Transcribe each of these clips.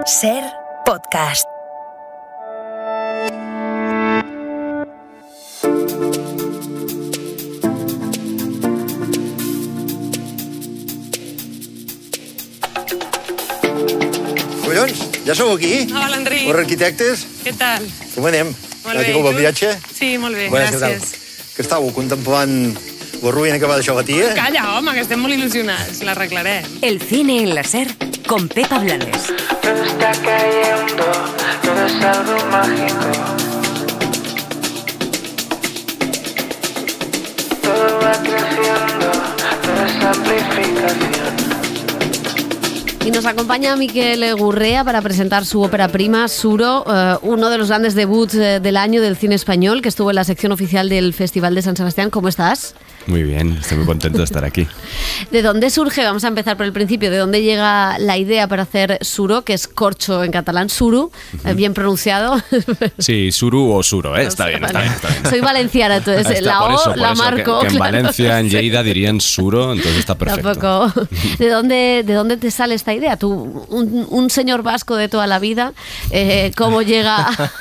Ser Podcast. Collons, ja sou aquí? Hola, Enric. Els arquitectes? Què tal? Com anem? Molt bé, Tinc un bon tu? viatge? Sí, molt bé, Bones, gràcies. Que estàveu contemplant la ruïna que va deixar la tia? Calla, home, que estem molt il·lusionats. L'arreglarem. El cine en la SER con Pepa Blanes. Todo está cayendo, todo es algo mágico. Todo va creciendo, todo es amplificación. Y nos acompaña Miquel Gurrea para presentar su ópera prima, Suro, uno de los grandes debuts del año del cine español, que estuvo en la sección oficial del Festival de San Sebastián. ¿Cómo estás? Muy bien, estoy muy contento de estar aquí. ¿De dónde surge, vamos a empezar por el principio, de dónde llega la idea para hacer Suro, que es corcho en catalán, Suro, bien pronunciado? Sí, Suru o Suro, está bien, está bien. Soy valenciana, entonces Está, la por O eso, la marco. Que en claro. Valencia, en Lleida dirían Suro, entonces está perfecto. Tampoco. ¿De dónde te sale esta idea? Tú, un señor vasco de toda la vida, ¿cómo llega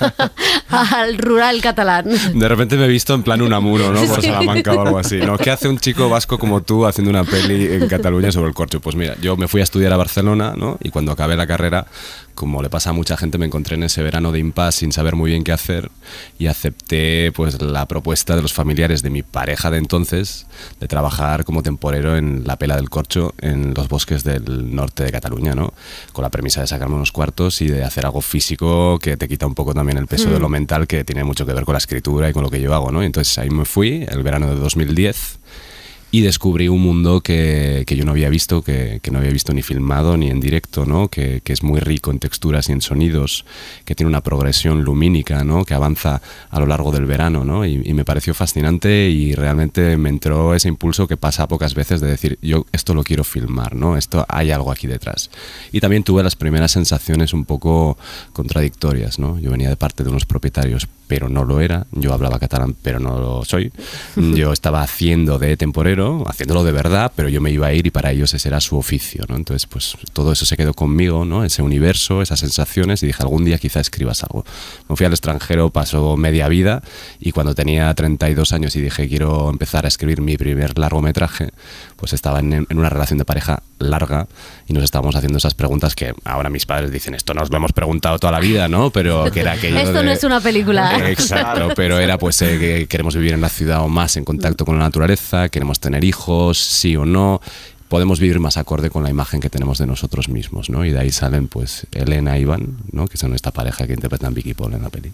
al rural catalán? De repente me he visto en plan Unamuno, ¿no? Por Sí. Salamanca o algo así, ¿no? ¿Qué hace un chico vasco como tú haciendo una peli en Cataluña sobre el corcho? Pues mira, yo me fui a estudiar a Barcelona, ¿no? Y cuando acabé la carrera, como le pasa a mucha gente, me encontré en ese verano de impasse sin saber muy bien qué hacer y acepté pues la propuesta de los familiares de mi pareja de entonces de trabajar como temporero en la pela del corcho en los bosques del norte de Cataluña, ¿no? Con la premisa de sacarme unos cuartos y de hacer algo físico que te quita un poco también el peso de lo mental, que tiene mucho que ver con la escritura y con lo que yo hago, ¿no? Y entonces ahí me fui el verano de 2010 y descubrí un mundo que yo no había visto, que no había visto ni filmado ni en directo, ¿no? Que es muy rico en texturas y en sonidos, que tiene una progresión lumínica, ¿no? Que avanza a lo largo del verano, ¿no? Y me pareció fascinante y realmente me entró ese impulso que pasa pocas veces de decir, yo esto lo quiero filmar, ¿no? Esto hay algo aquí detrás. Y también tuve las primeras sensaciones un poco contradictorias, ¿no? Yo venía de parte de unos propietarios, pero no lo era. Yo hablaba catalán, pero no lo soy. Yo estaba haciendo de temporero, haciéndolo de verdad, pero yo me iba a ir y para ellos ese era su oficio, ¿no? Entonces, pues todo eso se quedó conmigo, ¿no? Ese universo, esas sensaciones, y dije, algún día quizá escribas algo. Me fui al extranjero, pasó media vida, y cuando tenía 32 años y dije, quiero empezar a escribir mi primer largometraje, pues estaba en una relación de pareja larga y nos estábamos haciendo esas preguntas que ahora mis padres dicen, esto nos lo hemos preguntado toda la vida, ¿no? Pero que era aquello Esto no es una película. Exacto, pero era pues que queremos vivir en la ciudad o más en contacto con la naturaleza, queremos tener hijos, sí o no, podemos vivir más acorde con la imagen que tenemos de nosotros mismos, ¿no? Y de ahí salen pues Elena y Iván, ¿no? Que son esta pareja que interpretan Vicky y Paul en la peli.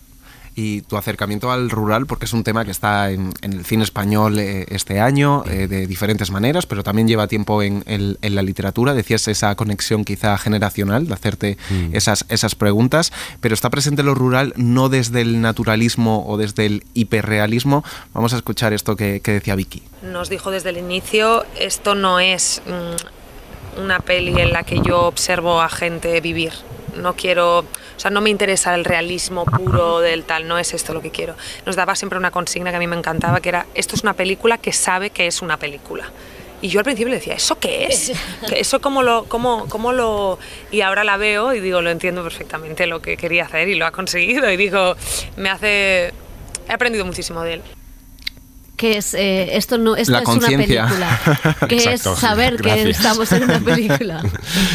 Y tu acercamiento al rural, porque es un tema que está en el cine español este año, de diferentes maneras, pero también lleva tiempo en la literatura. Decías esa conexión quizá generacional, de hacerte esas preguntas, pero está presente lo rural no desde el naturalismo o desde el hiperrealismo. Vamos a escuchar esto que decía Vicky. Nos dijo desde el inicio, esto no es una peli en la que yo observo a gente vivir. No quiero, o sea, no me interesa el realismo puro del tal, no es esto lo que quiero. Nos daba siempre una consigna que a mí me encantaba, que era, esto es una película que sabe que es una película. Y yo al principio le decía, ¿eso qué es? ¿Eso cómo lo...? Y ahora la veo y digo, lo entiendo perfectamente lo que quería hacer y lo ha conseguido. Y digo, he aprendido muchísimo de él. Que es esto no esto La es conciencia. una película, que Exacto, es saber gracias. que estamos en una película.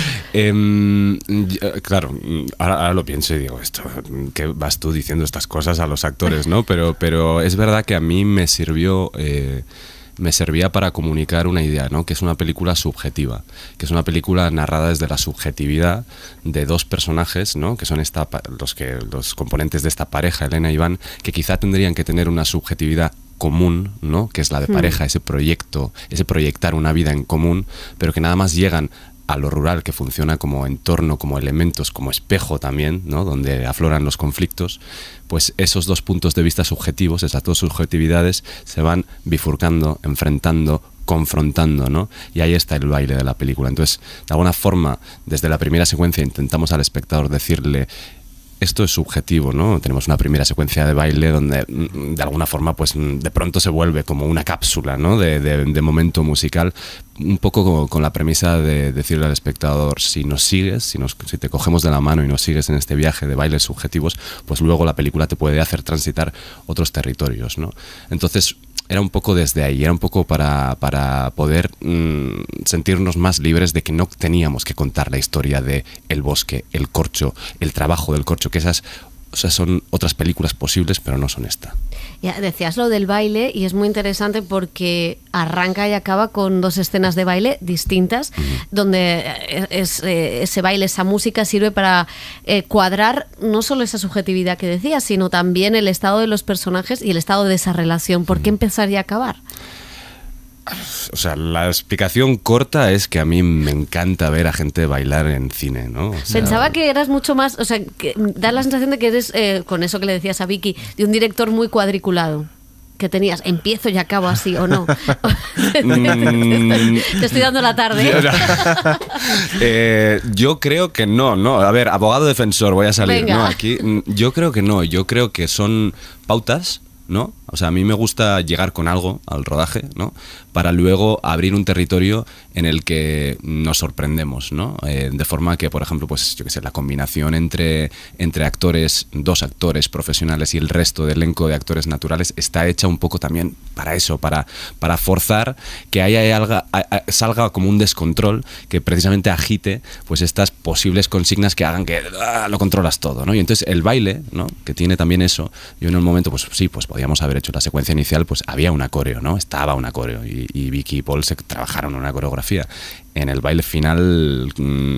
Claro, ahora lo pienso y digo, esto, que vas tú diciendo estas cosas a los actores, ¿no? Pero es verdad que a mí me servía para comunicar una idea, ¿no? Que es una película subjetiva, que es una película narrada desde la subjetividad de dos personajes, ¿no? Que son los componentes de esta pareja, Elena y Iván, que quizá tendrían que tener una subjetividad común, ¿no? Que es la de pareja, ese proyectar una vida en común, pero que nada más llegan a lo rural, que funciona como entorno, como elementos, como espejo también, ¿no? Donde afloran los conflictos, pues esos dos puntos de vista subjetivos, esas dos subjetividades, se van bifurcando, enfrentando, confrontando, ¿no? Y ahí está el baile de la película. Entonces, de alguna forma, desde la primera secuencia intentamos al espectador decirle, esto es subjetivo, ¿no? Tenemos una primera secuencia de baile donde de alguna forma pues de pronto se vuelve como una cápsula, ¿no? de momento musical, un poco con la premisa de decirle al espectador, si nos sigues, si te cogemos de la mano y nos sigues en este viaje de bailes subjetivos, pues luego la película te puede hacer transitar otros territorios, ¿no? Entonces era un poco desde ahí, era un poco para poder sentirnos más libres de que no teníamos que contar la historia de el bosque, el corcho, el trabajo del corcho, que esas, o sea, son otras películas posibles, pero no son esta. Ya decías lo del baile y es muy interesante porque arranca y acaba con 2 escenas de baile distintas, donde ese baile, esa música sirve para cuadrar no solo esa subjetividad que decías, sino también el estado de los personajes y el estado de esa relación. ¿Por qué empezar y acabar? O sea, la explicación corta es que a mí me encanta ver a gente bailar en cine, ¿no? O sea, Pensaba que eras mucho más, o sea, que da la sensación de que eres, con eso que le decías a Vicky, de un director muy cuadriculado. Que tenías, empiezo y acabo así, ¿o no? Te estoy dando la tarde. Yo creo que no. A ver, abogado defensor, voy a salir. Venga. No, aquí, yo creo que no. Yo creo que son pautas, ¿no? O sea, a mí me gusta llegar con algo al rodaje, ¿no? Para luego abrir un territorio en el que nos sorprendemos, ¿no? De forma que, por ejemplo, pues yo qué sé, la combinación entre actores, 2 actores profesionales y el resto del elenco de actores naturales está hecha un poco también para eso, para forzar que salga como un descontrol que precisamente agite pues estas posibles consignas que hagan que lo controlas todo, ¿no? Y entonces el baile, ¿no? Que tiene también eso, yo en un momento, pues sí, pues podíamos haber hecho la secuencia inicial, pues había una coreo, ¿no? Estaba una coreo y Vicky y Paul se trabajaron en una coreografía. En el baile final,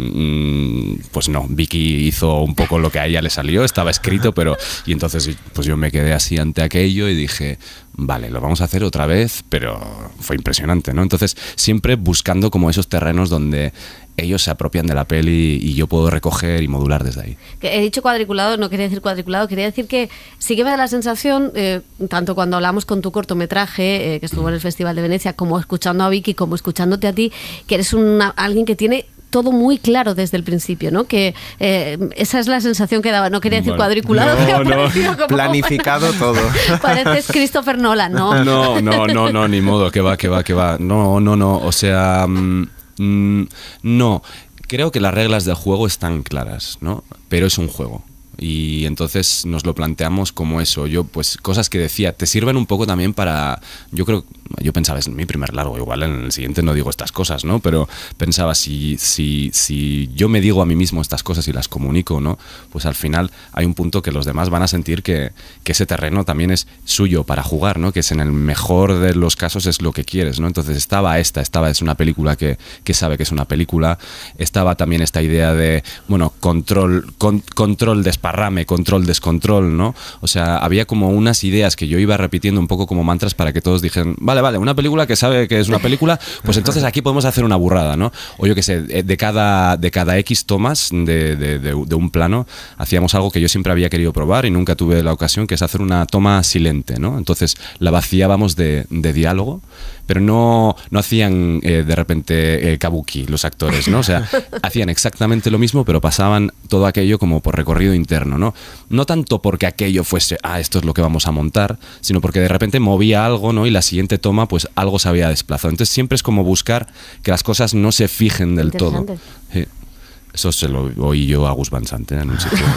pues no, Vicky hizo un poco lo que a ella le salió, estaba escrito, pero... Y entonces pues yo me quedé así ante aquello y dije, vale, lo vamos a hacer otra vez, pero fue impresionante, ¿no? Entonces siempre buscando como esos terrenos donde ellos se apropian de la peli y yo puedo recoger y modular desde ahí. He dicho cuadriculado, no quería decir cuadriculado, quería decir que sí que me da la sensación, tanto cuando hablamos con tu cortometraje, que estuvo en el Festival de Venecia, como escuchando a Vicky, como escuchándote a ti, que eres alguien que tiene todo muy claro desde el principio, ¿no? Que esa es la sensación que daba. No quería decir cuadriculado, no. como Planificado todo. Pareces Christopher Nolan, ¿no? No, ni modo, que va. No, o sea... no, creo que las reglas del juego están claras, ¿no? Pero es un juego. Y entonces nos lo planteamos como eso. Yo, pues, cosas que decía, te sirven un poco también para... Yo pensaba, es mi primer largo, igual en el siguiente no digo estas cosas, ¿no? Pero pensaba, si yo me digo a mí mismo estas cosas y las comunico, ¿no? Pues al final hay un punto que los demás van a sentir que ese terreno también es suyo para jugar, ¿no? Que es en el mejor de los casos es lo que quieres, ¿no? Entonces es una película que sabe que es una película. Estaba también esta idea de, bueno, control desparrame, control descontrol, ¿no? O sea, había como unas ideas que yo iba repitiendo un poco como mantras para que todos dijeran, vale, una película que sabe que es una película, pues entonces aquí podemos hacer una burrada, ¿no? O yo qué sé, de cada X tomas de un plano hacíamos algo que yo siempre había querido probar y nunca tuve la ocasión, que es hacer una toma silente, ¿no? Entonces la vaciábamos de diálogo, pero no hacían de repente kabuki los actores, ¿no? O sea, hacían exactamente lo mismo, pero pasaban todo aquello como por recorrido interno, ¿no? No tanto porque aquello fuese, esto es lo que vamos a montar, sino porque de repente movía algo, ¿no? Y la siguiente toma, pues algo se había desplazado. Entonces siempre es como buscar que las cosas no se fijen del todo. Sí. Eso se lo oí yo a Gus Van Sant en un sitio.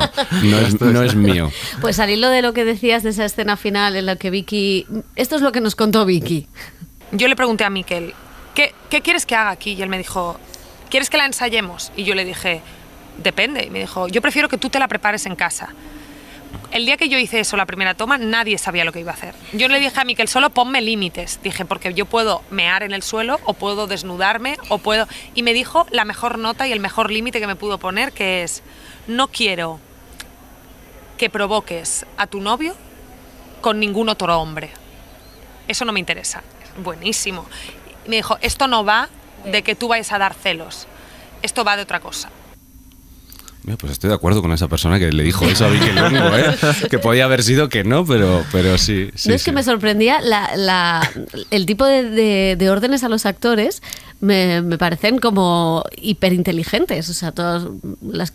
No es mío. Pues al hilo de lo que decías de esa escena final en la que Vicky... Esto es lo que nos contó Vicky. Yo le pregunté a Miquel, ¿qué quieres que haga aquí? Y él me dijo, ¿quieres que la ensayemos? Y yo le dije, depende. Y me dijo, yo prefiero que tú te la prepares en casa. El día que yo hice eso, la primera toma, nadie sabía lo que iba a hacer. Yo le dije a Miquel, solo ponme límites. Dije, porque yo puedo mear en el suelo, o puedo desnudarme, o puedo... Y me dijo la mejor nota y el mejor límite que me pudo poner, que es, no quiero que provoques a tu novio con ningún otro hombre. Eso no me interesa. Buenísimo. Y me dijo, esto no va de que tú vayas a dar celos. Esto va de otra cosa. Mira, pues estoy de acuerdo con esa persona que le dijo eso a Vicky Longo, ¿eh? Que podía haber sido que no, pero sí. No, es que me sorprendía el tipo de órdenes a los actores. me parecen como hiperinteligentes, o sea, todas las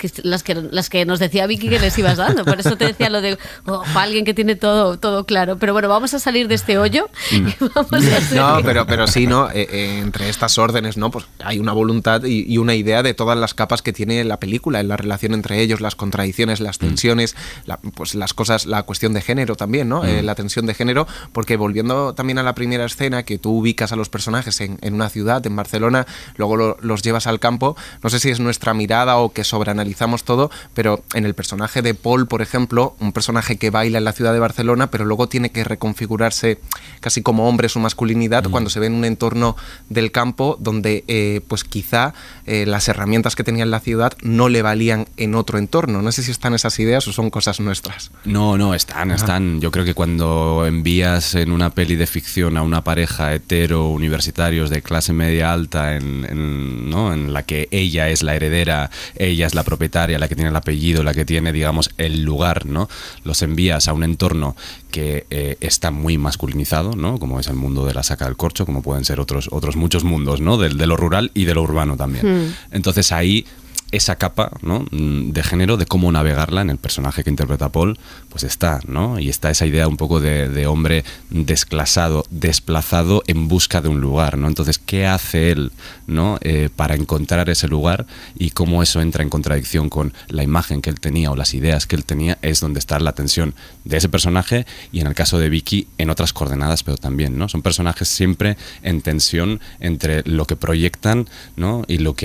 que nos decía Vicky que les ibas dando. Por eso te decía lo de alguien que tiene todo claro. Pero bueno, vamos a salir de este hoyo. Y vamos a no, pero sí, ¿no? Entre estas órdenes, ¿no? Pues hay una voluntad y una idea de todas las capas que tiene la película, en la relación entre ellos, las contradicciones, las tensiones, pues las cosas, la cuestión de género también, ¿no? La tensión de género, porque volviendo también a la primera escena, que tú ubicas a los personajes en una ciudad, en Barcelona, luego los llevas al campo, no sé si es nuestra mirada o que sobreanalizamos todo, pero en el personaje de Paul, por ejemplo, un personaje que baila en la ciudad de Barcelona, pero luego tiene que reconfigurarse casi como hombre su masculinidad cuando se ve en un entorno del campo donde pues quizá las herramientas que tenía en la ciudad no le valían en otro entorno. No sé si están esas ideas o son cosas nuestras. No, están. Yo creo que cuando envías en una peli de ficción a una pareja hetero, universitarios de clase media alta, ¿no? En la que ella es la heredera, ella es la propietaria, la que tiene el apellido, la que tiene, digamos, el lugar, ¿no? Los envías a un entorno que está muy masculinizado, ¿no? Como es el mundo de la saca del corcho, como pueden ser otros muchos mundos, ¿no? De lo rural y de lo urbano también. Entonces ahí esa capa, ¿no? De género, de cómo navegarla en el personaje que interpreta Paul, pues está, ¿no? Y está esa idea un poco de hombre desclasado, desplazado en busca de un lugar, ¿no? Entonces, ¿qué hace él, ¿no? Para encontrar ese lugar, y cómo eso entra en contradicción con la imagen que él tenía o las ideas que él tenía, es donde está la tensión de ese personaje, y en el caso de Vicky en otras coordenadas, pero también, ¿no? Son personajes siempre en tensión entre lo que proyectan, ¿no? y lo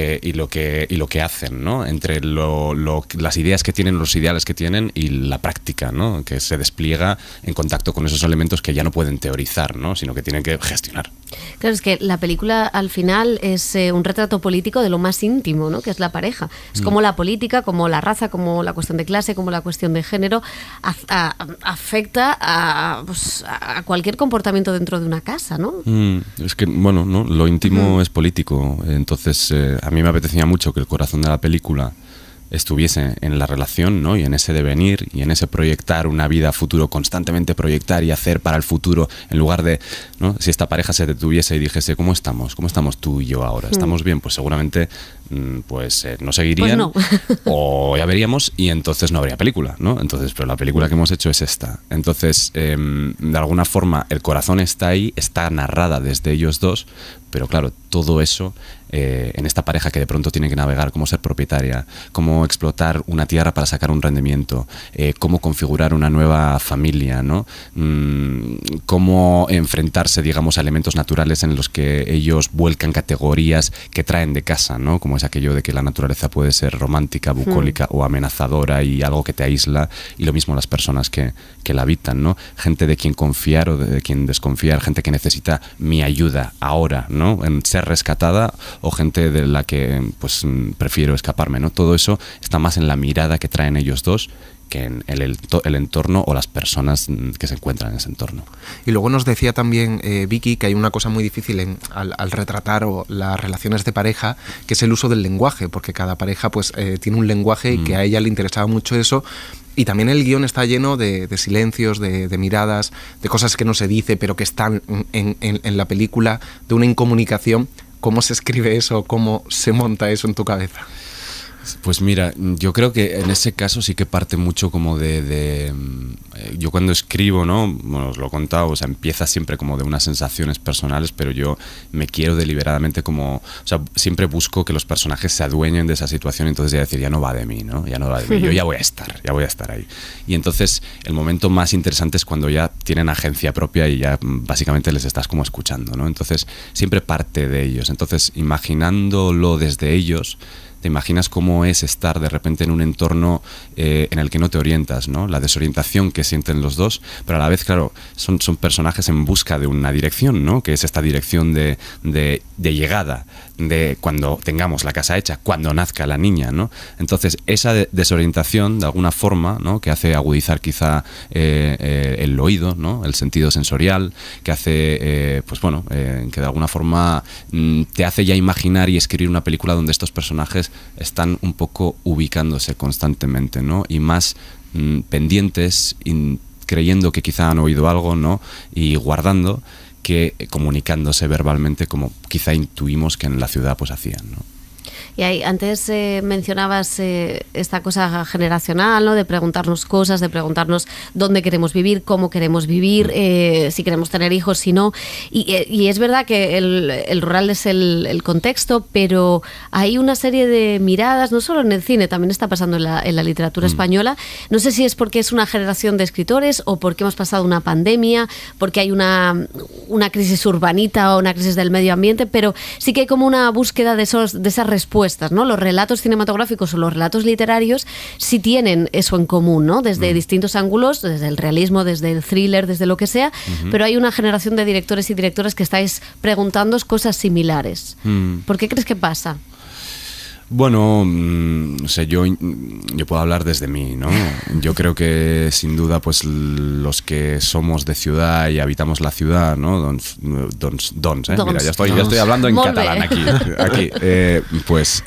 que hacen, ¿no? Entre las ideas que tienen, los ideales que tienen, y la práctica, ¿no? Que se despliega en contacto con esos elementos que ya no pueden teorizar, ¿no? Sino que tienen que gestionar. Claro, es que la película al final es un retrato político de lo más íntimo, ¿no? Que es la pareja. Es como la política, como la raza, como la cuestión de clase, como la cuestión de género afecta a cualquier comportamiento dentro de una casa, ¿no? Es que, bueno, ¿no? Lo íntimo es político. Entonces, a mí me apetecía mucho que el corazón de la película estuviese en la relación, ¿no? Y en ese devenir y en ese proyectar una vida a futuro, constantemente proyectar y hacer para el futuro, en lugar de, ¿no? Si esta pareja se detuviese y dijese, ¿cómo estamos tú y yo ahora? ¿Estamos bien? Pues seguramente no seguirían, pues no. O ya veríamos, y entonces no habría película, ¿no? Entonces, pero la película que hemos hecho es esta. Entonces, de alguna forma, el corazón está ahí, está narrada desde ellos dos, pero claro, todo eso en esta pareja que de pronto tiene que navegar, cómo ser propietaria, cómo explotar una tierra para sacar un rendimiento, cómo configurar una nueva familia, ¿no? Cómo enfrentarse, digamos, a elementos naturales en los que ellos vuelcan categorías que traen de casa, ¿no? Como es aquello de que la naturaleza puede ser romántica, bucólica o amenazadora y algo que te aísla, y lo mismo las personas que la habitan, ¿no? Gente de quien confiar o de quien desconfiar, gente que necesita mi ayuda ahora, ¿no? En ser rescatada, o gente de la que pues prefiero escaparme, ¿no? Todo eso está más en la mirada que traen ellos dos que en el entorno o las personas que se encuentran en ese entorno. Y luego nos decía también Vicky que hay una cosa muy difícil al retratar las relaciones de pareja, que es el uso del lenguaje, porque cada pareja pues tiene un lenguaje y que a ella le interesaba mucho eso. Y también el guión está lleno de silencios, de miradas, de cosas que no se dice pero que están en la película, de una incomunicación. ¿Cómo se escribe eso? ¿Cómo se monta eso en tu cabeza? Pues mira, yo creo que en ese caso sí que parte mucho como yo cuando escribo, ¿no? Bueno, os lo he contado, o sea, empieza siempre como de unas sensaciones personales, pero yo me quiero deliberadamente como, o sea, siempre busco que los personajes se adueñen de esa situación, entonces ya decir, ya no va de mí, ¿no? Ya no va de mí, yo ya voy a estar ahí. Y entonces el momento más interesante es cuando ya tienen agencia propia y ya básicamente les estás como escuchando, ¿no? Entonces siempre parte de ellos, entonces imaginándolo desde ellos, te imaginas cómo es estar de repente en un entorno en el que no te orientas, ¿no? La desorientación que sienten los dos, pero a la vez, claro, son personajes en busca de una dirección, ¿no? Que es esta dirección de llegada, de cuando tengamos la casa hecha, cuando nazca la niña, ¿no? Entonces, esa desorientación, de alguna forma, ¿no? Que hace agudizar quizá el oído, ¿no? El sentido sensorial, que hace, que de alguna forma te hace ya imaginar y escribir una película donde estos personajes están un poco ubicándose constantemente, ¿no? Y más pendientes, creyendo que quizá han oído algo, ¿no? Y guardando, que comunicándose verbalmente como quizá intuimos que en la ciudad pues hacían, ¿no? Y ahí, antes mencionabas esta cosa generacional, ¿no? De preguntarnos cosas, de preguntarnos dónde queremos vivir, cómo queremos vivir, si queremos tener hijos, si no. Y es verdad que el rural es el contexto, pero hay una serie de miradas, no solo en el cine, también está pasando en la literatura española. No sé si es porque es una generación de escritores o porque hemos pasado una pandemia, porque hay una crisis urbanita o una crisis del medio ambiente, pero sí que hay como una búsqueda de esas respuestas, ¿no? Los relatos cinematográficos o los relatos literarios sí tienen eso en común, ¿no? Desde distintos ángulos, desde el realismo, desde el thriller, desde lo que sea, pero hay una generación de directores y directoras que estáis preguntándoos cosas similares. ¿Por qué crees que pasa? Bueno, no sé, yo puedo hablar desde mí, ¿no? Yo creo que sin duda pues los que somos de ciudad y habitamos la ciudad, ¿no? Mira, ya estoy hablando en catalán aquí. Pues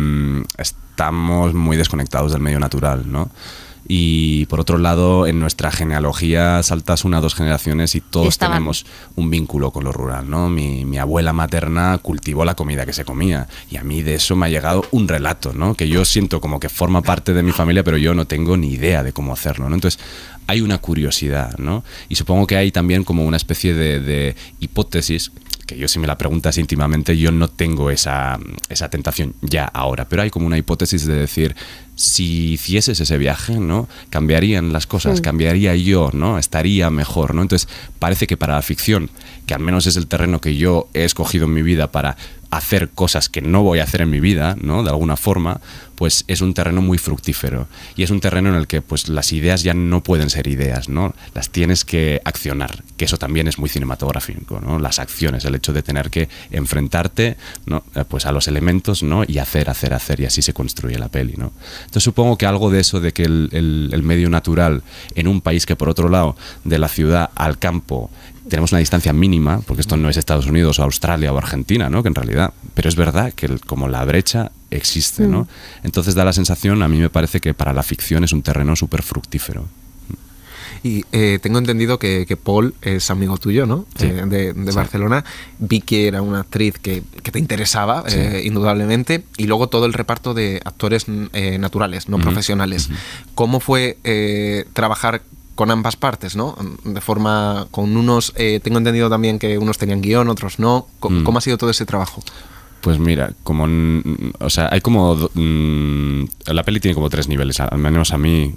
estamos muy desconectados del medio natural, ¿no? Y por otro lado, en nuestra genealogía saltas 1 o 2 generaciones y todos tenemos un vínculo con lo rural, ¿no? Mi abuela materna cultivó la comida que se comía y a mí de eso me ha llegado un relato, ¿no? Que yo siento como que forma parte de mi familia, pero yo no tengo ni idea de cómo hacerlo, ¿no? Entonces hay una curiosidad, ¿no? Y supongo que hay también como una especie de hipótesis, que yo si me la preguntas íntimamente, yo no tengo esa tentación ya ahora, pero hay como una hipótesis de decir, si hicieses ese viaje, ¿no? Cambiarían las cosas, cambiaría yo, ¿no? Estaría mejor, ¿no? Entonces parece que para la ficción, que al menos es el terreno que yo he escogido en mi vida para hacer cosas que no voy a hacer en mi vida, ¿no? De alguna forma, pues es un terreno muy fructífero y es un terreno en el que pues las ideas ya no pueden ser ideas, ¿no? Las tienes que accionar, que eso también es muy cinematográfico, ¿no? Las acciones, el hecho de tener que enfrentarte, ¿no? Pues a los elementos, ¿no? Y hacer y así se construye la peli, ¿no? Entonces supongo que algo de eso de que el medio natural en un país que por otro lado de la ciudad al campo tenemos una distancia mínima, porque esto no es Estados Unidos o Australia o Argentina, ¿no? Que en realidad, pero es verdad que como la brecha existe, ¿no? Entonces da la sensación, a mí me parece que para la ficción es un terreno súper fructífero. Y tengo entendido que Paul es amigo tuyo, ¿no? Sí. De Barcelona. Vi que era una actriz que te interesaba, indudablemente, y luego todo el reparto de actores naturales, no profesionales. ¿Cómo fue trabajar con ambas partes, ¿no? De forma, con unos, tengo entendido también que unos tenían guión, otros no. ¿Cómo ha sido todo ese trabajo? Pues mira, o sea, hay como la peli tiene como 3 niveles, al menos a mí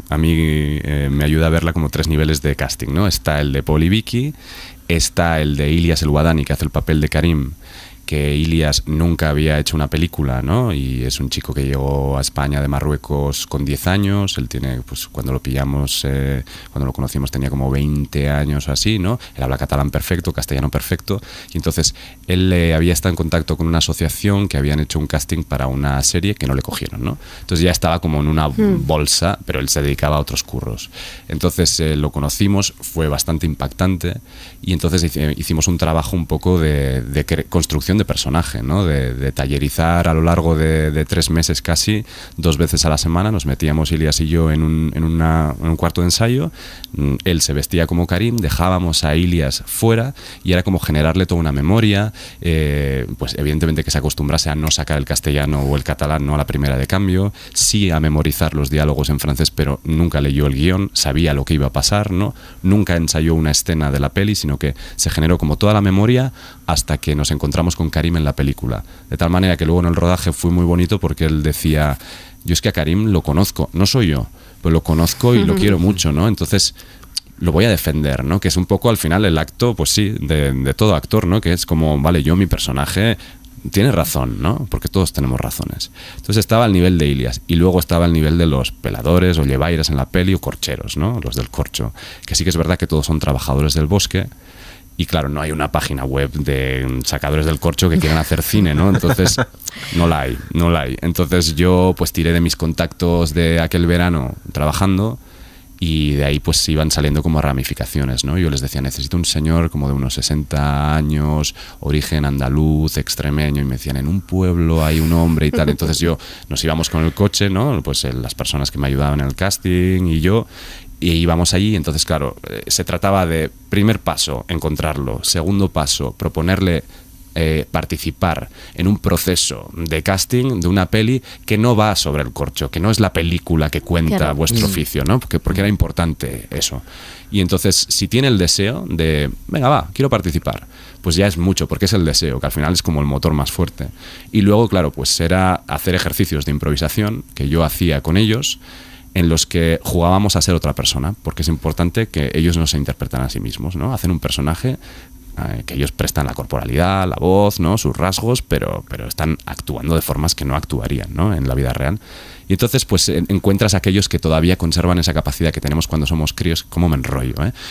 me ayuda a verla como 3 niveles de casting, ¿no? Está el de Paul y Vicky, está el de Ilyas El-Wadani, que hace el papel de Karim, que Ilyas nunca había hecho una película, ¿no? Y es un chico que llegó a España de Marruecos con 10 años, él tiene, pues cuando lo pillamos, cuando lo conocimos tenía como 20 años o así, ¿no? Él habla catalán perfecto, castellano perfecto, y entonces él había estado en contacto con una asociación que habían hecho un casting para una serie que no le cogieron, ¿no? Entonces ya estaba como en una bolsa, pero él se dedicaba a otros curros. Entonces lo conocimos, fue bastante impactante, y entonces hicimos un trabajo un poco de construcción de personaje, ¿no? De tallerizar a lo largo de 3 meses casi, 2 veces a la semana nos metíamos Ilyas y yo en un cuarto de ensayo, él se vestía como Karim, dejábamos a Ilyas fuera y era como generarle toda una memoria, pues evidentemente que se acostumbrase a no sacar el castellano o el catalán, no a la primera de cambio, sí a memorizar los diálogos en francés, pero nunca leyó el guión, sabía lo que iba a pasar, ¿no? Nunca ensayó una escena de la peli, sino que se generó como toda la memoria hasta que nos encontramos con Karim en la película. De tal manera que luego en el rodaje fue muy bonito porque él decía, yo es que a Karim lo conozco, no soy yo, pero lo conozco y lo quiero mucho, ¿no? Entonces lo voy a defender, ¿no? Que es un poco al final el acto, pues sí, de todo actor, ¿no? Que es como, vale, yo mi personaje tiene razón, ¿no? Porque todos tenemos razones. Entonces estaba al nivel de Ilyas y luego estaba al nivel de los peladores o llevairas en la peli o corcheros, ¿no? Los del corcho, que sí que es verdad que todos son trabajadores del bosque. Y claro, no hay una página web de sacadores del corcho que quieran hacer cine, ¿no? Entonces, no la hay. Entonces yo pues tiré de mis contactos de aquel verano trabajando y de ahí pues iban saliendo como ramificaciones, ¿no? Yo les decía, necesito un señor como de unos 60 años, origen andaluz, extremeño, y me decían, en un pueblo hay un hombre y tal. Entonces nos íbamos con el coche, ¿no? Pues las personas que me ayudaban en el casting y yo, Y íbamos allí, entonces claro, se trataba de, primer paso, encontrarlo, segundo paso, proponerle participar en un proceso de casting de una peli que no va sobre el corcho, que no es la película que cuenta vuestro oficio, ¿no? Porque era importante eso. Y entonces, si tiene el deseo de, venga, va, quiero participar, pues ya es mucho, porque es el deseo, que al final es como el motor más fuerte. Y luego, claro, pues era hacer ejercicios de improvisación que yo hacía con ellos, en los que jugábamos a ser otra persona, porque es importante que ellos no se interpretan a sí mismos, ¿no? Hacen un personaje que ellos prestan la corporalidad, la voz, ¿no? Sus rasgos, pero están actuando de formas que no actuarían, ¿no? En la vida real. Y entonces pues encuentras a aquellos que todavía conservan esa capacidad que tenemos cuando somos críos. ¿Cómo me enrollo?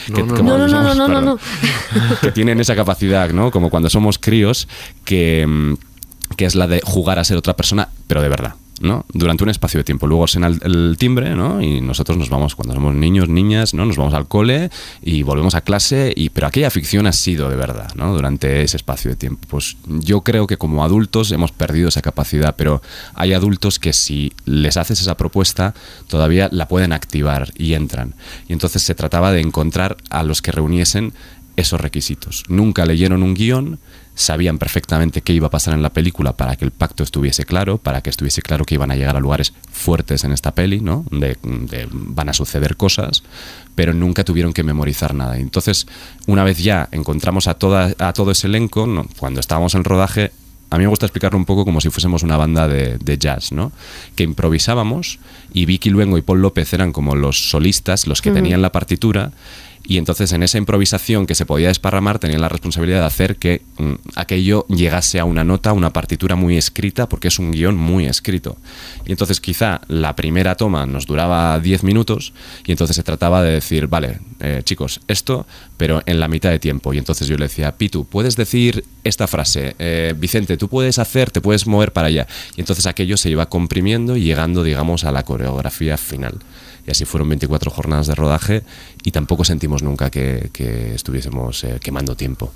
No. Que tienen esa capacidad, ¿no? Como cuando somos críos, que es la de jugar a ser otra persona, pero de verdad, ¿no? Durante un espacio de tiempo. Luego suena el timbre, ¿no? Y nosotros nos vamos, cuando somos niños, niñas, ¿no? Nos vamos al cole y volvemos a clase, pero aquella ficción ha sido de verdad, ¿no? Durante ese espacio de tiempo. Pues yo creo que como adultos hemos perdido esa capacidad, pero hay adultos que si les haces esa propuesta todavía la pueden activar y entran. Y entonces se trataba de encontrar a los que reuniesen esos requisitos. Nunca leyeron un guión, sabían perfectamente qué iba a pasar en la película para que el pacto estuviese claro, para que estuviese claro que iban a llegar a lugares fuertes en esta peli, ¿no? De van a suceder cosas, pero nunca tuvieron que memorizar nada. Entonces, una vez ya encontramos a todo ese elenco, ¿no? Cuando estábamos en rodaje, a mí me gusta explicarlo un poco como si fuésemos una banda de jazz, ¿no? Que improvisábamos y Vicky Luengo y Paul López eran como los solistas, los que tenían la partitura. Y entonces en esa improvisación que se podía desparramar tenían la responsabilidad de hacer que aquello llegase a una nota, una partitura muy escrita, porque es un guión muy escrito. Y entonces quizá la primera toma nos duraba 10 minutos y entonces se trataba de decir, vale, chicos, esto, pero en la mitad de tiempo. Y entonces yo le decía, Pitu, ¿puedes decir esta frase? Vicente, tú te puedes mover para allá. Y entonces aquello se iba comprimiendo y llegando, digamos, a la coreografía final. Y así fueron 24 jornadas de rodaje y tampoco sentimos nunca que estuviésemos quemando tiempo.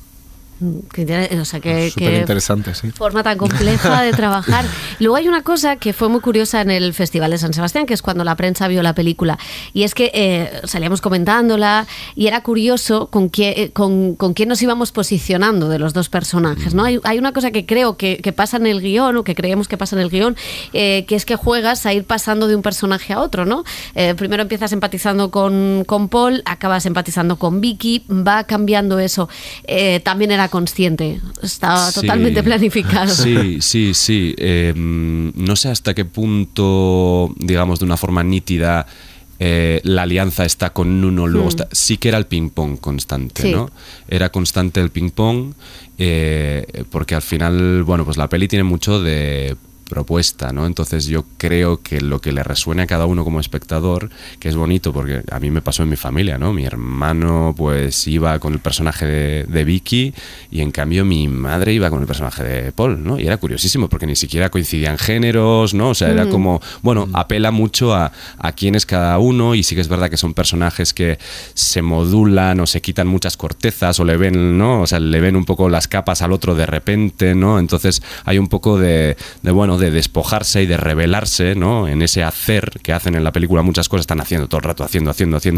O sea, que superinteresante, sí. Forma tan compleja de trabajar. Luego hay una cosa que fue muy curiosa en el Festival de San Sebastián, que es cuando la prensa vio la película. Y es que salíamos comentándola y era curioso con quién nos íbamos posicionando de los dos personajes, ¿no? Hay una cosa que creo que pasa en el guión, o que creemos que pasa en el guión, que es que juegas a ir pasando de un personaje a otro, ¿no? Primero empiezas empatizando con Paul, acabas empatizando con Vicky, va cambiando eso. También era consciente, estaba totalmente planificado. Sí. No sé hasta qué punto, digamos, de una forma nítida, la alianza está con uno, luego está, sí que era el ping-pong constante, ¿no? Era constante el ping-pong, porque al final, bueno, pues la peli tiene mucho de propuesta, ¿no? Entonces yo creo que lo que le resuene a cada uno como espectador, que es bonito porque a mí me pasó en mi familia, ¿no? Mi hermano pues iba con el personaje de Vicky y en cambio mi madre iba con el personaje de Paul, ¿no? Y era curiosísimo porque ni siquiera coincidían géneros, ¿no? O sea, era como, bueno, apela mucho a quién es cada uno y sí que es verdad que son personajes que se modulan o se quitan muchas cortezas o le ven, ¿no? O sea, le ven un poco las capas al otro de repente, ¿no? Entonces hay un poco de de despojarse y de revelarse, ¿no? En ese hacer que hacen en la película. Muchas cosas están haciendo todo el rato, haciendo,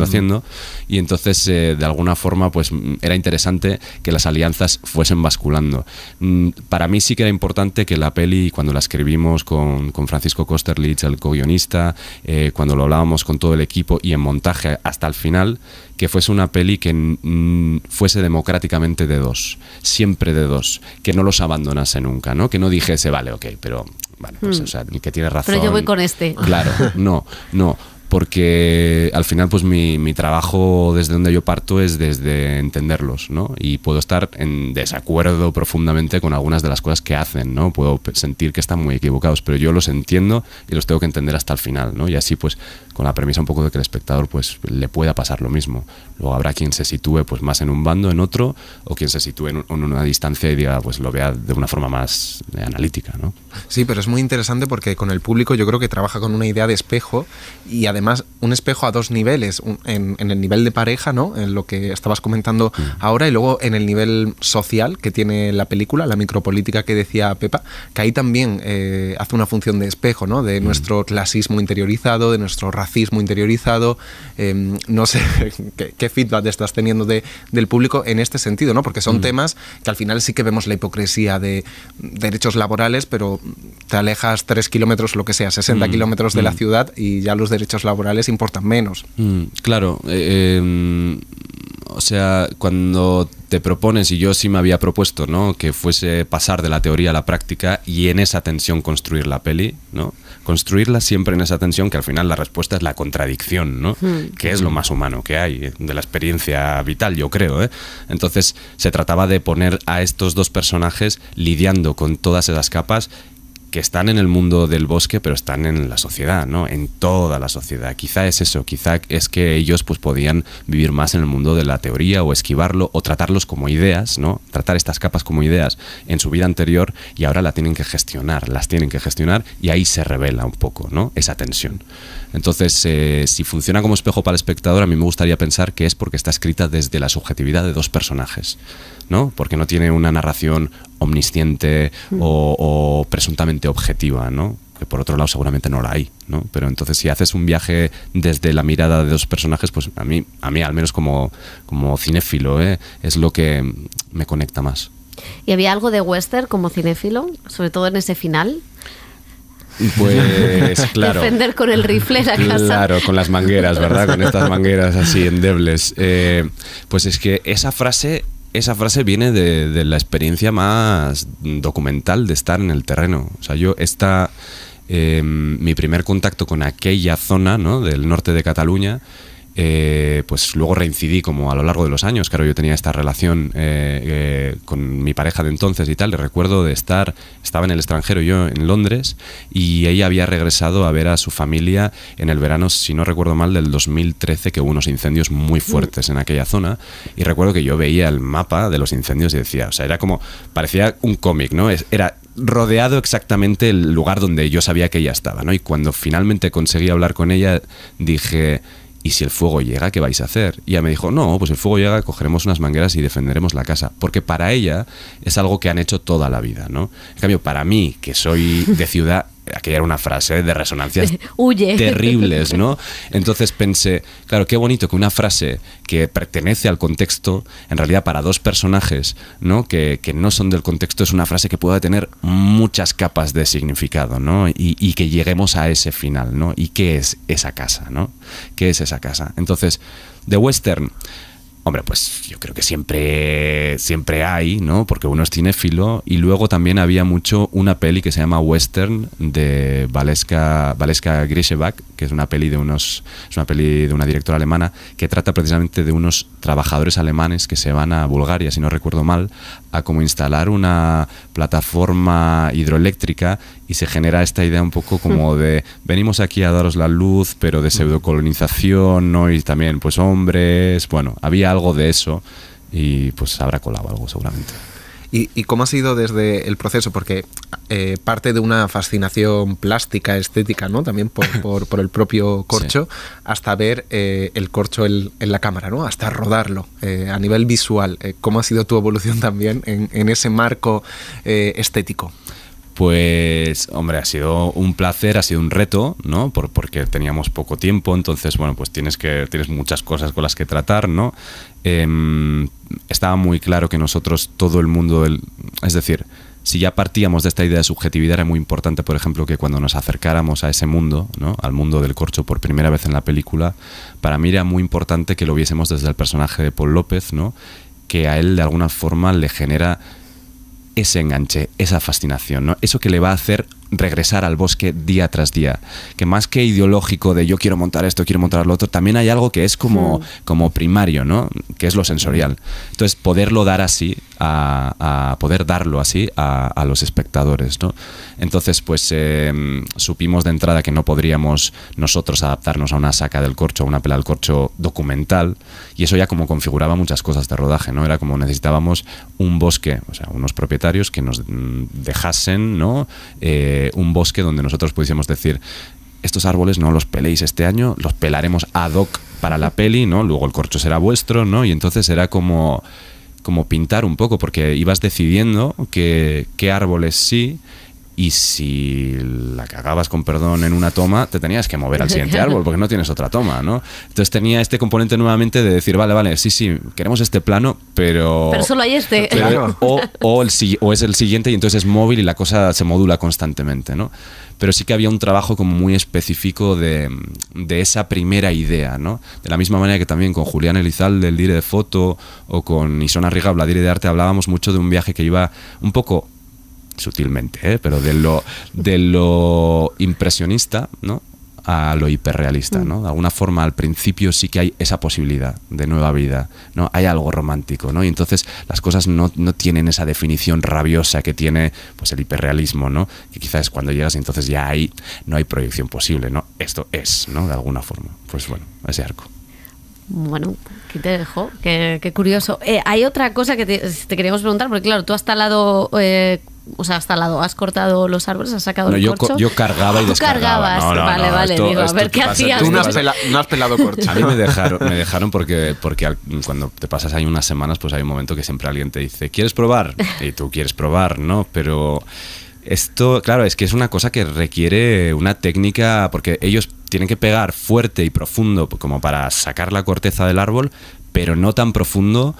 y entonces de alguna forma pues era interesante que las alianzas fuesen basculando. Para mí sí que era importante que la peli, cuando la escribimos con Francisco Kosterlitz, el co-guionista, cuando lo hablábamos con todo el equipo y en montaje hasta el final, que fuese una peli que fuese democráticamente de dos, siempre de dos, que no los abandonase nunca, ¿no? Que no dijese, vale, ok, pero vale, pues o sea, el que tiene razón. Pero yo voy con este. Claro, no, porque al final pues mi trabajo desde donde yo parto es desde entenderlos, ¿no? Y puedo estar en desacuerdo profundamente con algunas de las cosas que hacen, ¿no? Puedo sentir que están muy equivocados, pero yo los entiendo y los tengo que entender hasta el final, ¿no? Y así pues con la premisa un poco de que el espectador pues le pueda pasar lo mismo. Luego habrá quien se sitúe pues más en un bando, en otro, o quien se sitúe en una distancia y diga pues lo vea de una forma más analítica, ¿no? Sí, pero es muy interesante porque con el público yo creo que trabaja con una idea de espejo y además además un espejo a dos niveles, en el nivel de pareja, ¿no? En lo que estabas comentando ahora, y luego en el nivel social que tiene la película, la micropolítica que decía Pepa, que ahí también hace una función de espejo, ¿no? De nuestro clasismo interiorizado, de nuestro racismo interiorizado. No sé qué feedback estás teniendo del público en este sentido, ¿no? Porque son temas que al final sí que vemos la hipocresía de derechos laborales, pero te alejas 3 kilómetros, lo que sea, 60 kilómetros de la ciudad y ya los derechos laborales importan menos. Claro, o sea, cuando te propones, y yo sí me había propuesto, ¿no?, que fuese pasar de la teoría a la práctica y en esa tensión construir la peli, ¿no? Construirla siempre en esa tensión, que al final la respuesta es la contradicción, ¿no? Que es lo más humano que hay, de la experiencia vital, yo creo, ¿eh? Entonces se trataba de poner a estos dos personajes lidiando con todas esas capas que están en el mundo del bosque, pero están en la sociedad, ¿no? En toda la sociedad. Quizá es eso, quizá es que ellos pues podían vivir más en el mundo de la teoría o esquivarlo o tratarlos como ideas, ¿no? Tratar estas capas como ideas en su vida anterior y ahora las tienen que gestionar y ahí se revela un poco, ¿no? Esa tensión. Entonces, si funciona como espejo para el espectador, a mí me gustaría pensar que es porque está escrita desde la subjetividad de dos personajes, ¿no? Porque no tiene una narración omnisciente o presuntamente objetiva, ¿no? Que por otro lado seguramente no la hay, ¿no? Pero entonces si haces un viaje desde la mirada de dos personajes, pues a mí al menos como cinéfilo, es lo que me conecta más. ¿Y había algo de western como cinéfilo, sobre todo en ese final? Pues claro. Defender con el rifle la casa. Claro, con las mangueras, ¿verdad? Con estas mangueras así endebles. Pues es que esa frase viene de la experiencia más documental de estar en el terreno. O sea, mi primer contacto con aquella zona, ¿no?, del norte de Cataluña, pues luego reincidí como a lo largo de los años. Claro, yo tenía esta relación con mi pareja de entonces y tal, y recuerdo estaba en el extranjero, yo en Londres, y ella había regresado a ver a su familia en el verano, si no recuerdo mal, del 2013, que hubo unos incendios muy fuertes en aquella zona, y recuerdo que yo veía el mapa de los incendios y decía, o sea, parecía un cómic, ¿no? Era rodeado exactamente el lugar donde yo sabía que ella estaba, ¿no? Y cuando finalmente conseguí hablar con ella, dije, ¿y si el fuego llega, qué vais a hacer? Y ella me dijo, no, pues el fuego llega, cogeremos unas mangueras y defenderemos la casa. Porque para ella es algo que han hecho toda la vida, ¿no? En cambio, para mí, que soy de ciudad, aquella era una frase de resonancias Huye. Terribles, ¿no? Entonces pensé, claro, qué bonito que una frase que pertenece al contexto, en realidad para dos personajes, ¿no?, que no son del contexto, es una frase que pueda tener muchas capas de significado, ¿no? Y que lleguemos a ese final, ¿no? ¿Y qué es esa casa, ¿no? ¿Qué es esa casa? Entonces, de western, hombre, pues yo creo que siempre hay, ¿no? Porque uno es cinéfilo, y luego también había mucho una peli que se llama Western de Valeska Grischebach, que es una peli de una directora alemana que trata precisamente de unos trabajadores alemanes que se van a Bulgaria, si no recuerdo mal, a como instalar una plataforma hidroeléctrica, y se genera esta idea un poco como de venimos aquí a daros la luz, pero de pseudocolonización, ¿no? Y también pues hombres, bueno, había algo de eso, y pues habrá colado algo seguramente. ¿Y cómo ha sido desde el proceso? Porque parte de una fascinación plástica, estética, ¿no? También por el propio corcho, hasta ver el corcho en la cámara, ¿no? Hasta rodarlo a nivel visual. ¿Cómo ha sido tu evolución también en ese marco estético? Pues, hombre, ha sido un placer, ha sido un reto, ¿no? Porque teníamos poco tiempo, entonces, bueno, pues tienes muchas cosas con las que tratar, ¿no? Estaba muy claro que nosotros, todo el mundo, es decir, si ya partíamos de esta idea de subjetividad, era muy importante, por ejemplo, que cuando nos acercáramos a ese mundo, ¿no?, al mundo del corcho por primera vez en la película, para mí era muy importante que lo viésemos desde el personaje de Paul López, ¿no?, que a él de alguna forma le genera ese enganche, esa fascinación, ¿no? Eso que le va a hacer regresar al bosque día tras día, que más que ideológico de yo quiero montar esto, quiero montar lo otro, también hay algo que es como primario, ¿no?, que es lo sensorial. Entonces, poderlo dar así, poder darlo así a los espectadores, ¿no? Entonces, pues supimos de entrada que no podríamos nosotros adaptarnos a una saca del corcho, a una pela del corcho documental, y eso ya como configuraba muchas cosas de rodaje, ¿no? Era como necesitábamos un bosque, o sea, unos propietarios que nos dejasen, ¿no?, un bosque donde nosotros pudiésemos decir, estos árboles no los peléis este año, los pelaremos ad hoc para la peli, ¿no? Luego el corcho será vuestro, ¿no? Y entonces era como pintar un poco, porque ibas decidiendo qué árboles sí, y si la cagabas, con perdón, en una toma, te tenías que mover al siguiente árbol, porque no tienes otra toma, ¿no? Entonces tenía este componente nuevamente de decir, vale, sí, queremos este plano, pero solo hay este. Claro. O es el siguiente, y entonces es móvil y la cosa se modula constantemente, ¿no? Pero sí que había un trabajo como muy específico de esa primera idea, ¿no? De la misma manera que también con Julián Elizalde, el Dire de Foto, o con Isona Riga, la Dire de Arte, hablábamos mucho de un viaje que iba un poco sutilmente, pero de lo impresionista, ¿no?, a lo hiperrealista, ¿no? De alguna forma, al principio sí que hay esa posibilidad de nueva vida, ¿no? Hay algo romántico, ¿no? Y entonces las cosas no tienen esa definición rabiosa que tiene, pues, el hiperrealismo, ¿no? Que quizás cuando llegas, entonces ya no hay proyección posible, ¿no? Esto es, ¿no? De alguna forma. Pues bueno, ese arco. Bueno, aquí te dejo. Qué curioso. Hay otra cosa que te queríamos preguntar, porque claro, tú has talado... has cortado los árboles, has sacado el corcho. Yo cargaba y descargaba. Tú cargabas, vale. Digo, a ver qué hacías. Tú no has pelado corcho. A mí me dejaron porque cuando te pasas ahí unas semanas, pues hay un momento que siempre alguien te dice, ¿quieres probar? Y tú quieres probar, ¿no? Pero esto, claro, es que es una cosa que requiere una técnica, porque ellos tienen que pegar fuerte y profundo como para sacar la corteza del árbol, pero no tan profundo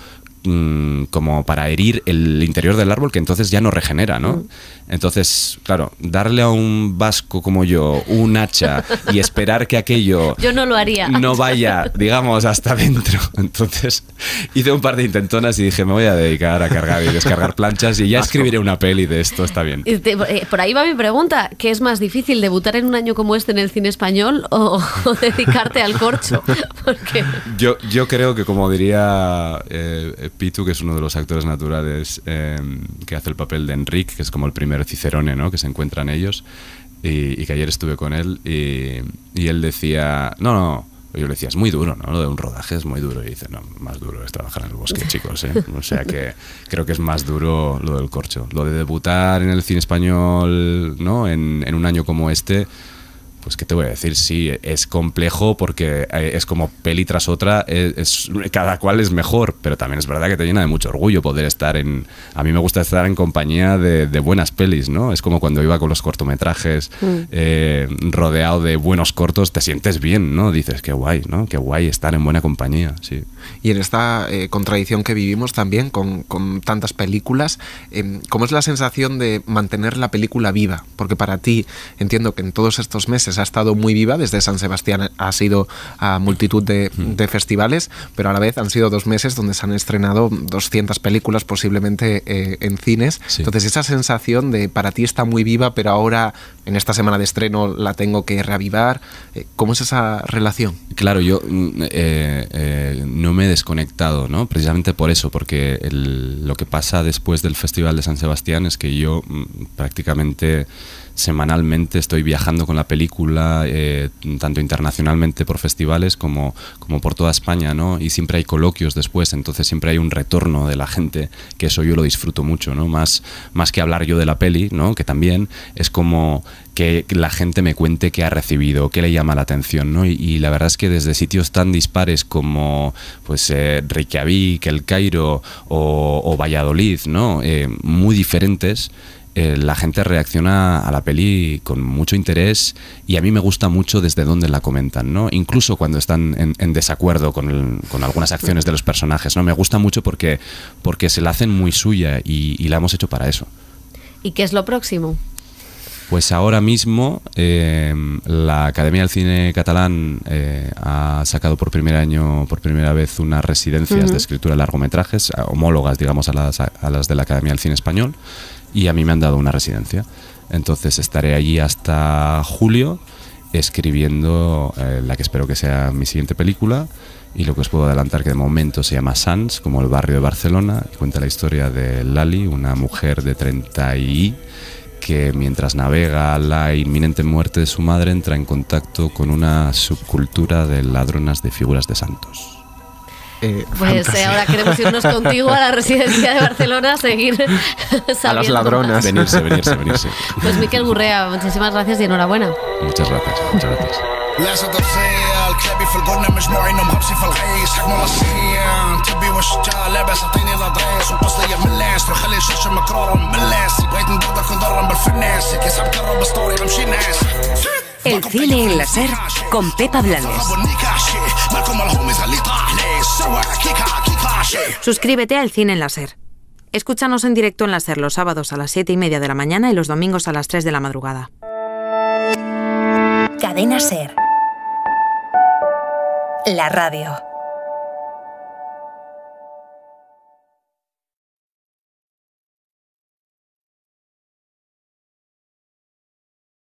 como para herir el interior del árbol, que entonces ya no regenera, ¿no? Entonces, claro, darle a un vasco como yo un hacha y esperar que aquello yo no lo haría, no vaya, digamos, hasta dentro. Entonces hice un par de intentonas y dije, me voy a dedicar a cargar y descargar planchas y ya escribiré una peli de esto, está bien. Por ahí va mi pregunta, ¿qué es más difícil, debutar en un año como este en el cine español o dedicarte al corcho? Porque... Yo creo que, como diría Pitu, que es uno de los actores naturales que hace el papel de Enric, que es como el primer Cicerone, ¿no?, que se encuentran ellos, y que ayer estuve con él y él decía, no, yo le decía, es muy duro, ¿no? Lo de un rodaje es muy duro. Y dice, no, más duro es trabajar en el bosque, chicos, ¿eh? O sea que creo que es más duro lo del corcho. Lo de debutar en el cine español, ¿no?, en un año como este, pues qué te voy a decir, sí, es complejo porque es como peli tras otra, cada cual es mejor, pero también es verdad que te llena de mucho orgullo poder estar a mí me gusta estar en compañía de buenas pelis, ¿no? Es como cuando iba con los cortometrajes rodeado de buenos cortos, te sientes bien, ¿no? Dices, qué guay, ¿no? Qué guay estar en buena compañía, sí. Y en esta contradicción que vivimos también con tantas películas, ¿cómo es la sensación de mantener la película viva? Porque para ti, entiendo que en todos estos meses ha estado muy viva, desde San Sebastián ha sido a multitud de festivales, pero a la vez han sido 2 meses donde se han estrenado 200 películas posiblemente en cines. Sí. Entonces esa sensación de para ti está muy viva, pero ahora en esta semana de estreno la tengo que reavivar, ¿cómo es esa relación? Claro, yo no me he desconectado, ¿no? Precisamente por eso, porque lo que pasa después del Festival de San Sebastián es que yo prácticamente semanalmente estoy viajando con la película, tanto internacionalmente por festivales como por toda España, ¿no? Y siempre hay coloquios después, entonces siempre hay un retorno de la gente, que eso yo lo disfruto mucho, ¿no? Más que hablar yo de la peli, ¿no?, que también es como que la gente me cuente qué ha recibido, qué le llama la atención, ¿no? Y la verdad es que desde sitios tan dispares como pues Reykjavik, El Cairo o Valladolid, ¿no?, muy diferentes, la gente reacciona a la peli con mucho interés, y a mí me gusta mucho desde dónde la comentan, ¿no? Incluso cuando están en desacuerdo con algunas acciones de los personajes, ¿no? Me gusta mucho porque se la hacen muy suya y la hemos hecho para eso. ¿Y qué es lo próximo? Pues ahora mismo la Academia del Cine Catalán ha sacado por primera vez unas residencias de escritura de largometrajes, homólogas, digamos, a las de la Academia del Cine Español, y a mí me han dado una residencia. Entonces estaré allí hasta julio escribiendo la que espero que sea mi siguiente película, y lo que os puedo adelantar que de momento se llama Sants, como el barrio de Barcelona, y cuenta la historia de Lali, una mujer de 30 que mientras navega la inminente muerte de su madre entra en contacto con una subcultura de ladronas de figuras de santos. Pues fantasía. ahora queremos irnos contigo a la residencia de Barcelona a seguir A sabiendo las ladronas. Venirse. Pues Miquel Gurrea, muchísimas gracias y enhorabuena. Muchas gracias. لازم تفصيل كلابي في القرن مجموعين ومهبسي في الغيس حكموا للصين تبي والشجاع لاباس اعطيني الادريس ونقص لي من اللاس نخلي الشاشه مكرره من اللاس بغيت ندردك ندرب بالفناس كي صعب تقرب ستوري نمشي ناس El cine en la SER con Pepa Blanes. Suscríbete al Cine en la SER. Escúchanos en directo en la SER los sábados a las 7:30 de la mañana y los domingos a las 3 de la madrugada. Cadena SER. La radio.